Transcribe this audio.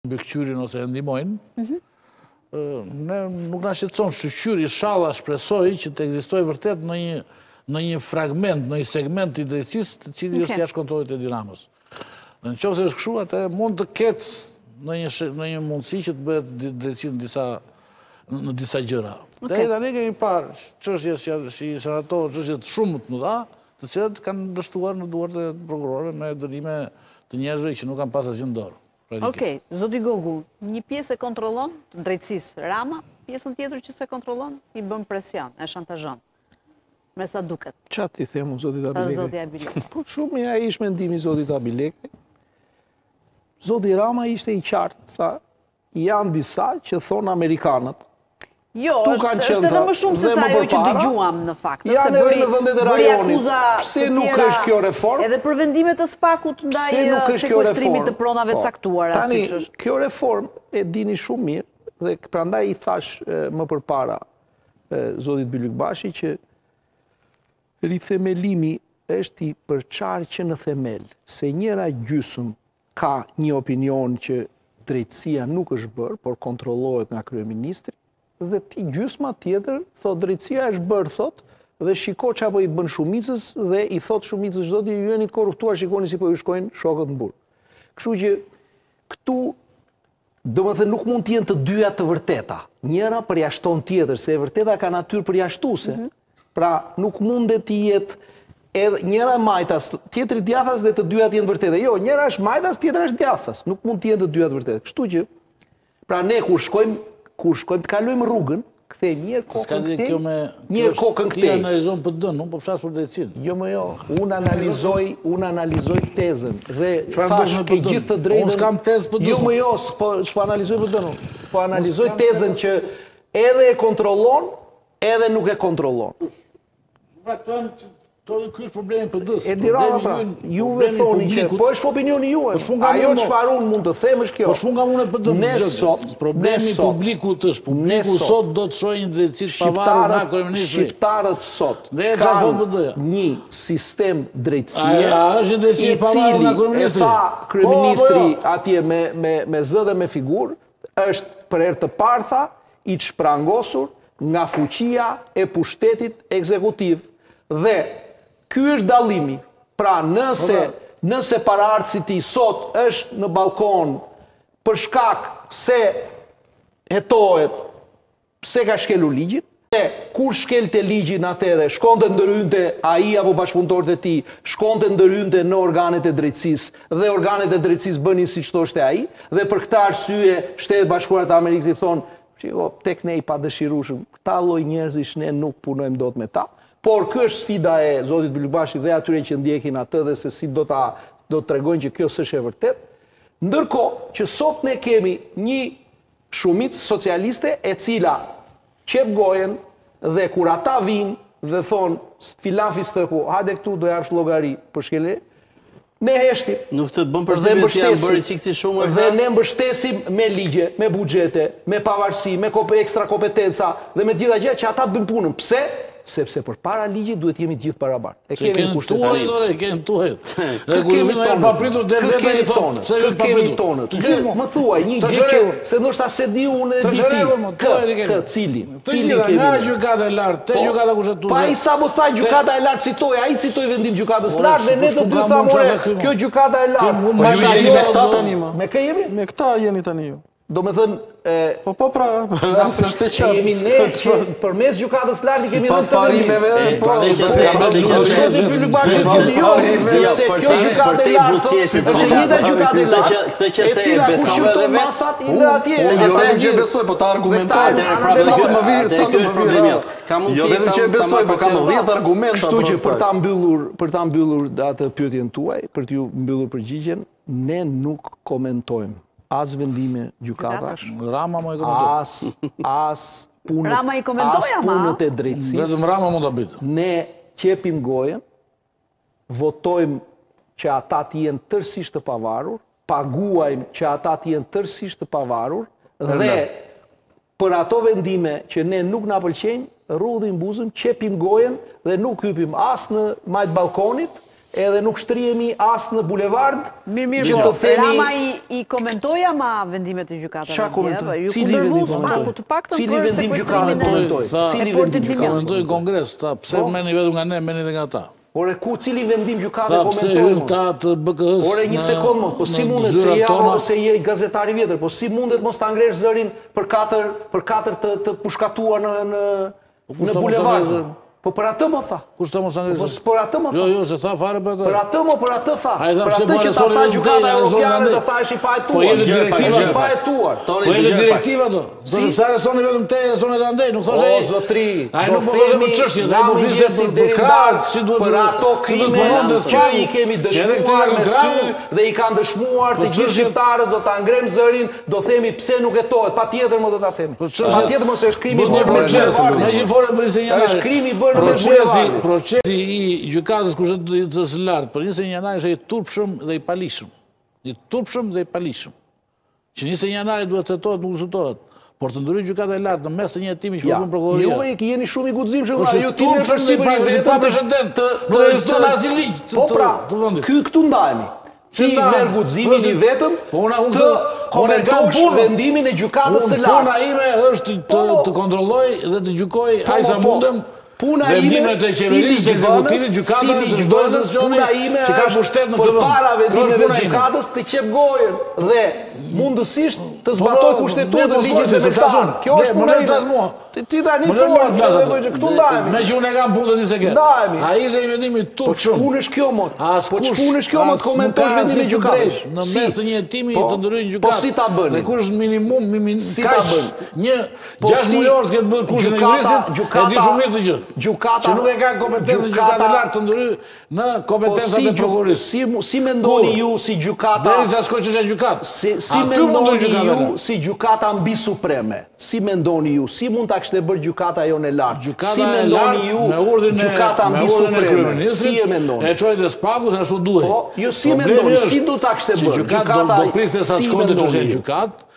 mbikëqyrin ose e ndihmojnë, ne nuk na shqetëson shqyri, shalla, shpresoj që të ekzistojë vërtet në një fragment, në një segment të drejtësisë të cili është jashtë kontrollit të Edi Ramës. Në qoftë se është kështu, atë mund të ketë në një mundësi që të bëhet drejtësi në disa gjëra. Dhe tani kemi parë çështje si senator, çështje të shumë të mëdha, të cilat kanë dështuar në duart e prokurorëve me dënime të njerëzve që nuk kanë pas asgjë në dorë. Okej, zoti Gogu, një pjesë e kontrollon drejtësisë Rama, pjesën tjetër që se kontrollon i bën presion, e shantazhon. Me sa duket. Çfarë ti them zotit Abilekaj? Zoti Abilekaj. Po shumë mirë ai ishte mendimi i zotit Abilekaj. Zoti Rama ishte i qartë, tha, janë disa që thonë amerikanët. Jo, është edhe më shumë se sa ajo që dëgjuam në fakt. Janë edhe në vendet e rajonit. Pse nuk është kjo reformë? Edhe për vendimet të Spakut ndaj sekuestrimit të pronave të caktuara. Tani, kjo reformë e dini shumë mirë, dhe prandaj i thash më përpara zotit Bylykbashi që rithemelimi është i përçarqe në themel, se njëra gjysmë ka një opinion që drejtësia nuk është bërë, por kontrollohet nga kryeministri, dhe ti gjysma tjetër, thot drejtësia është bërë, thot, dhe shiko që apo i bën shumicës, dhe i thot shumicës çdo ditë ju jeni të korruptuar, shikoni si po ju shkojnë shokët në burg. Kështu që këtu, domethënë nuk mund të jenë të dyja të vërteta. Njëra përjashton tjetër, se e vërteta ka natyrë përjashtuese. Pra nuk mundet të jetë edhe njëra majtas, tjetri djathtas dhe të dyja të jenë vërteta. Jo, njëra është majtas, tjetra është djathtas. Nuk mund të jenë të dyja të vërteta. Kështu që, pra ne kur shkojmë të kalojmë rrugën, kthejmë njërë kokën këtej, njërë kokën këtej. Ti analizon PD-n, unë po flas për drejtësinë. Jo më jo, unë analizoj tezën dhe thash ke gjithë të drejtën. Unë s'kam tezë PD-n. Jo më jo, s'po analizoj PD-n. Po analizoj tezën që edhe e kontrollon, edhe nuk e kontrollon. Pra ky është problemi PD-s. Edi Rama, pra, juve thoni që, po është opinioni juaj. Ajo çfarë unë mund të them është kjo. Po shpunga unë e PD-n. Ne sot, problemi publikut është, publiku sot do të shohë një drejtësi të pavarur nga kryeministri. Shqiptarët sot kanë një sistem drejtësie. Është një drejtësi e pavarur nga kryeministri. E tha kryeministri atje me zë dhe me figurë, është për herë të parë tha i shprangosur nga fuqia e pushtetit ekzekutiv. Dhe ky është dallimi. Pra nëse paraardhësi ti sot është në balkon për shkak se hetohet pse ka shkelur ligjin, dhe kur shkelte ligjin atëre, shkonte ndërhynte ai apo bashkëpunëtorët e tij, shkonte ndërhynte në organet e drejtësisë dhe organet e drejtësisë bënin siç thoshte ai, dhe për këtë arsye Shtetet Bashkuara të Amerikës i thonë, shiko, tek ne i padëshirueshëm, këta lloj njerëzish ne nuk punojmë dot me ta. Por kjo është sfida e zotit Bylykbashi dhe atyre që ndjekin atë dhe se si do të tregojnë që kjo s'është e vërtet. Ndërkohë që sot ne kemi një shumicë socialiste e cila qep gojen dhe kur ata vinë dhe thonë filan fistëku, hajde këtu do japsh llogari për shkelje, ne heshtim. Nuk të bën përshtypje që janë bërë çiksi shumë. Dhe ne mbështesim me ligje, me buxhete, me pavarësi, me ekstra kompetenca dhe me gjitha gjëra që ata të bëjnë punën. Pse? Sepse përpara ligjit duhet jemi të gjithë barabartë. E kemi kushtetarinë. E kemi tuajt. Dhe kemi tonë papritur deri vetë i thonë. Pse ju kemi tonë? Më thuaj një gjë që se ndoshta se di unë e di ti. Kë cilin kemi? Nga gjykata e lartë, te gjykata kushtetuese. Pa ai sa më tha gjykata e lartë citoi, ai citoi vendim gjykatës së lartë dhe ne të dy thamë kjo gjykata e lartë. Po ju jeni me këta tani më. Me kë jemi? Me këta jeni tani ju. Do me thënë... Po pra, është e qartë. Jemi ne që përmes gjykatës lartë kemi pas parimeve, po... Se kjo gjykatë e lartë është e njëjta gjykatë e lartë, e cila kur shqyrton masat i dhe atje. Jo vetëm që e besoj, po ta argumentoj. Sa të më vi. Jo vetëm që e besoj, po ka më 10 argumente. Kështu që për ta mbyllur atë pyetjen tuaj, për t'ju mbyllur përgjigjen, ne nuk komentojmë as vendime gjykatash, Rama më e komentoi. As punët e drejtësisë. Vetëm Rama mund ta bëjë. Ne qepim gojen, votojmë që ata të jenë tërësisht të pavarur, paguajmë që ata të jenë tërësisht të pavarur dhe për ato vendime që ne nuk na pëlqejnë, rrudhim buzën, qepim gojen dhe nuk hypim as në majt balkonit, edhe nuk shtrihemi as në bulevard. Mirë, që të themi Rama i komentoi ama vendimet e gjykatave. Çfarë komentoi? Ju Cili vendim kundërvus komentoi? të paktën Cili për vendim sekuestrimin gjykatave komentoi? Cili vendim Komentoi në kongres, ta pse meni vetëm nga ne, meni edhe nga ta. Ore, cili vendim gjykate Tha pse hyn komentojnë? ta të BKH-s. Ore, një sekundë më, po si mundet se je gazetari vjetër, po si mundet mos ta ngresh zërin për katër të pushkatuar në bulevard? Po për atë më tha. Kush të mos angresh? Po për atë më tha. Jo, se tha fare për atë. Për atë tha. Ai tha Për pse atë po që ta tha gjykata europiane të thash i pa Po jeni direktiva i pa hetuar. Po jeni direktiva to. Do të sa arrestoni vetëm te, arrestoni edhe andej, nuk thoshë ai. O zotri, ai nuk po thoshë për çështje, ai po fliste për krah, si duhet për ato krime që i kemi dëshmuar me sy dhe i kanë dëshmuar të gjithë shqiptarët, do ta ngrem zërin, do themi pse nuk hetohet, patjetër më do ta themi. Patjetër mos është krimi bërë me bulevardin. Ne që folëm për insenjanari. Është krimi bërë me bulevardin. Procesi i gjykatës kush të së lartë për 21 janari është i turpshëm dhe i palishëm. I turpshëm dhe i palishëm. Që 21 janari duhet të hetohet, nuk zëtohet. Por të ndryjë gjykata e lartë në mes të një hetimi që përpun prokuroria. Ju jeni shumë i guximshëm, ju ti në përsipër vetëm të ekziston asnjë ligj të vendit. Këtu ndajemi. Ti merr guximin i vetëm të komentosh vendimin e gjykatës së lartë. Puna ime është të kontrolloj dhe të gjykoj ai sa mundem. Puna ime si ekzekutivit gjykata të çdo institucioni që ka pushtet në të vend. Para vendimeve të gjykatës të qep gojën dhe mundësisht të zbatoj kushtetuar të ligjit zemërtar. Kjo është puna ime. Ti tani fol, këtu ndajemi. Me që unë e kam punë të di se ke. Ndajemi. Ai ishte i vendimi turpshëm. Po ç'punë është kjo mo? Po ç'punë është kjo mo të komentosh vendimin e gjykatës? Në mes të një hetimi të ndryjë gjykatë. Po si ta bëni? Dhe kur është minimum si ta bëni? Një 6 mujor të ketë bërë kursin e juristit, e di shumë mirë të gjë. Gjykata që nuk e ka kompetencë gjykata lartë të ndryjë në kompetencat e prokurorisë. Si mendoni ju si gjykata? Deri sa shkoj çështja gjykatë. Si mendoni ju si gjykata mbi supreme? Si mendoni ju? Si mund ta kishte bërë gjykata jonë e lartë? Si mendoni ju gjykata mbi supreme? Si e mendoni? E çoi te spaku se ashtu duhet. Po, jo si mendoni, si do ta kishte bërë? Gjykata do priste sa shkonte çështja gjykatë.